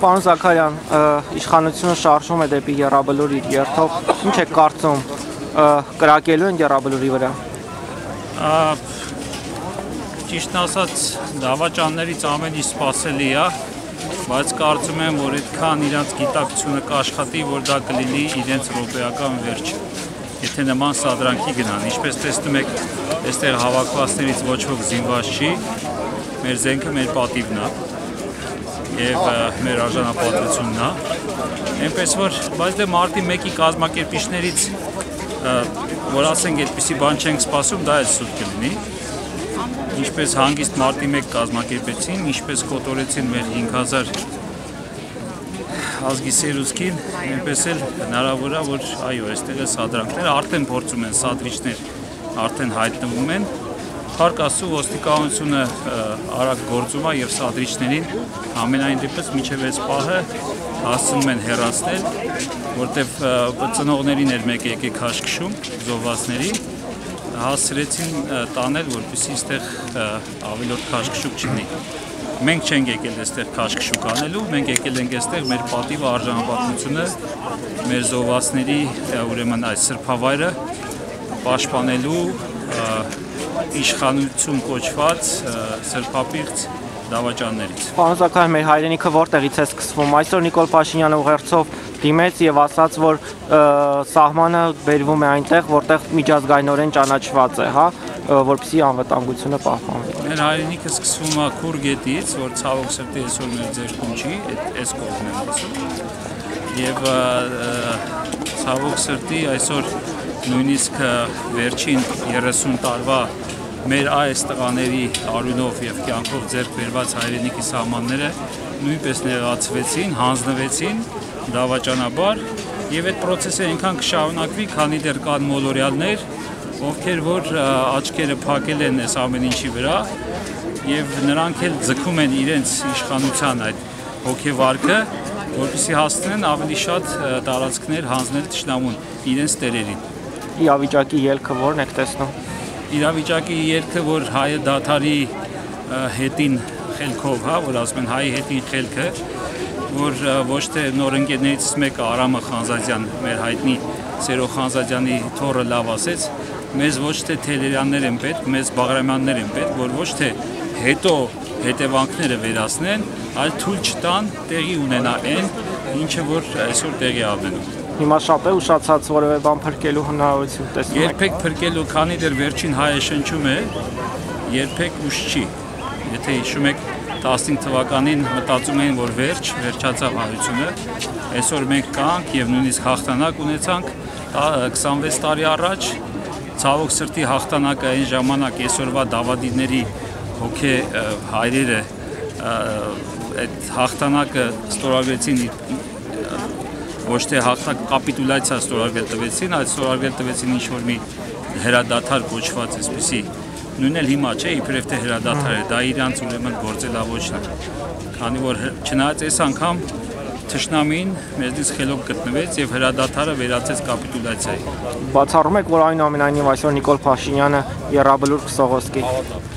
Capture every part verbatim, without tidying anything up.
Պարոն Զաքարյան, իշխանությունը շարժում է դեպի եռաբլուր իր երթով, ինչ եք կարծում, կրակելու են եռաբլուրի վրա։ Ճիշտն ասած, դավաճաններից ամեն ինչ սպասելի է, բայց կարծում եմ, որ այդքան իրենց գիտակցությունը կաշխատի, որ դա կլինի իրենց ռոպեական վերջը։ Եթե նման սադրանքի գնան, ինչպես տեսնում եք, այստեղ հավաքվածներից ոչ ոք զինված չի, մեր զենքը մեր պատիվն է և մեր արժանապատվությունն է, այնպես որ, բայց դե մարտի մեկի կազմակերպիչներից, որ ասենք այդպիսի բան չենք սպասում, դա էլ սուտ կլինի, ինչպես հանգիստ մարտի մեկ կազմակերպեցին, ինչպես կոտորեցին մեր հինգ հազար ազգի սերուցքին, այնպես էլ հնարավոր է, որ այո, այստեղ է սադրանքները, արդեն փորձում են սադրիչներ, արդեն հայտնվում են, Փառք Աստծո ոստիկանությունը արագ գործում է և սադրիչներին ամենայն դեպս մինչև այս պահը հասցնում են հեռացնել, որտև ծնողներին էր մեկ եկեք հաշկշում, զոհվածների, հասցրեցին տանել, որպեսզի այստեղ ավելորդ քաշքշուկ չլինի։ Մենք չենք եկել այստեղ քաշքշուկ անելու, մենք եկել ենք այստեղ մեր պատիվը, արժանապատվությունը, մեր զոհվածների ուրեմն այս սրբավայրը պաշտպանելու իշխանություն կոչված սրբապիղծ դավաճաններից։ Պարոն Զաքարյան, մեր հայրենիքը որտեղից է սկսվում։ Այսօր Նիկոլ Փաշինյանը ուղերձով դիմեց և ասաց, որ սահմանը բերվում է այնտեղ, որտեղ միջազգայինորեն ճանաչված է, հա, որպեսզի անվտանգությունը պահպանվի։ Մեր հայրենիքը սկսվում է Քուր գետից, որ ցավոք սրտի այսօր մեր ձեռքում չի, այս կողմն եմ ասում։ Եվ ցավոք սրտի այսօր նույնիսկ վերջին երեսուն տարվա մեր այս տղաների արյունով և կյանքով ձեռք բերված հայրենիքի սահմանները նույնպես նեղացվեցին, հանձնվեցին դավաճանաբար և այդ պրոցեսը այնքան կշարունակվի, քանի դեռ կան մոլորյալներ, ովքեր որ աչքերը փակել են այս ամեն ինչի վրա և նրանք էլ ձգում են իրենց իշխանության այդ հոգեվարկը, որպեսզի հասցնեն ավելի շատ տարածքներ հանձնել թշնամուն իրենց տերերին։ Իրավիճակի ելքը ո՞րն եք տեսնում։ Իրավիճակի ելքը, որ հայը դադարի հետին խելքով, հա, որ ասում են հայի հետին խելքը, որ ոչ թե նոր ընկերներից մեկը Արամը Խանզադյան, մեր հայտնի Սերո Խանզադյանի թոռը լավ ասեց, մեզ ոչ թե Թելերյաններ են պետք, մեզ Բաղրամյաններ են պետք, որ ոչ թե հետո հետևանքները վերացնեն, այլ թույլ չտան տեղի ունենա այն, ինչը որ այսօր տեղի ավենում։ Հիմա շատ է ուշացած որևէ բան փրկելու հնարավորություն տեսնում եք։ Երբեք փրկելու, քանի դեռ վերջին հայը շնչում է, երբեք ուշ չի։ Եթե հիշում եք տասնհինգ թվականին մտածում էին, որ վերջ, վերջացավ հայությունը, այսօր մենք կանք և նույնիսկ հաղթանակ ունեցանք քսանվեց տարի առաջ, ցավոք սրտի հաղթանակը այն ժամանակ այսօրվա դավադիների հոգե հայրերը այդ հաղթանակը ստորագրեցին ոչ թե հաղթակ կապիտուլյացիա ստորագրել տվեցին, այլ ստորագրել տվեցին ինչ-որ մի հրադադար կոչված այսպիսի, նույնն էլ հիմա չէ, իբրև թե հրադադար է, դա իրանց ուրեմն գործելավոճն է, քանի որ չնայած այս անգամ թշնամին մեզնից խելոք գտնվեց և հրադադարը վերածեց կապիտուլյացիայի։ Բացառում եք, որ այնուամենայնիվ այսօր Նիկոլ Փաշինյանը եռաբլուր կսողոսկի։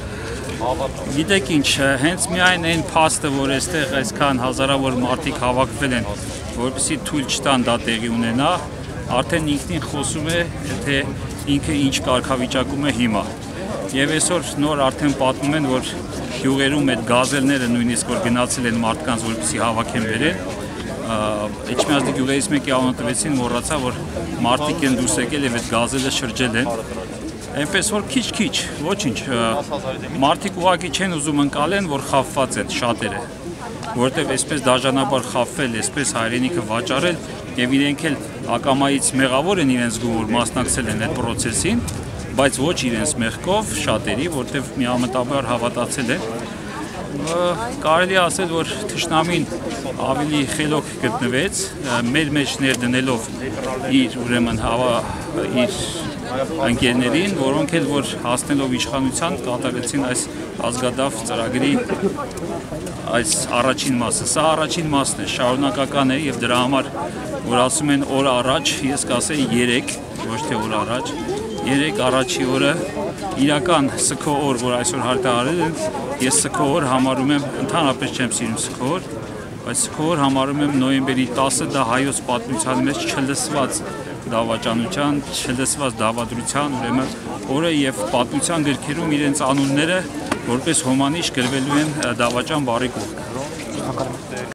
Գիտեք ինչ, հենց միայն այն փաստը, որ այստեղ այսքան հազարավոր մարդիկ հավաքվել են, որպեսզի թույլ չտան դա տեղի ունենա, արդեն ինքնին խոսում է, թե ինքը ինչ կարգավիճակում է հիմա։ Եվ այսօր նոր արդեն պատմում են, որ գյուղերում այդ գազելները նույնիսկ որ գնացել են մարդկանց, որպեսզի հավաքեն բերեն, Էջմիածնի գյուղերից մեկի անունը տվեցին, մոռացա, որ մարդիկ են դուրս եկել և այդ գազելը շրջել են։ Այնպես որ քիչ-քիչ, ոչինչ, մարդիկ ուղղակի չեն ուզում ընկալեն, որ խաբված են շատերը, որտև այսպես դաժանաբար խաբվել, այսպես հայրենիքը վաճառել և իրենք էլ ակամայից մեղավոր են իրենց զգում, որ մասնակցել են այդ պրոցեսին, բայց ոչ իրենց մեղքով շատերի, որտև միամտաբար հավատացել են։ Կարելի է ասել, որ թշնամին ավելի խելոք գտնվեց, մեր մեջ ներդնելով իր ուրեմն իր ընկերներին, որոնք էլ որ հասնելով իշխանության կատարեցին այս ազգադավ ծրագրի այս առաջին մասը։ Սա առաջին մասն է, շարունակական է և դրա համար, որ ասում են օր առաջ, ես կասեի երեք, ոչ թե օր առաջ, երեք առաջի օրը իրական սգո օր, որ այսօր հայտարարել են, ես սգո օր համարում եմ, ընդհանրապես չեմ սիրում սգո օր, բայց քոր համարում եմ նոյեմբերի տասը դա հայոց պատմության մեջ չլսված դավաճանության, չլսված դավադրության ուրեմն օրը եւ պատմության գրքերում իրենց անունները որպես հոմանիշ գրվելու են դավաճան բարի կողմ։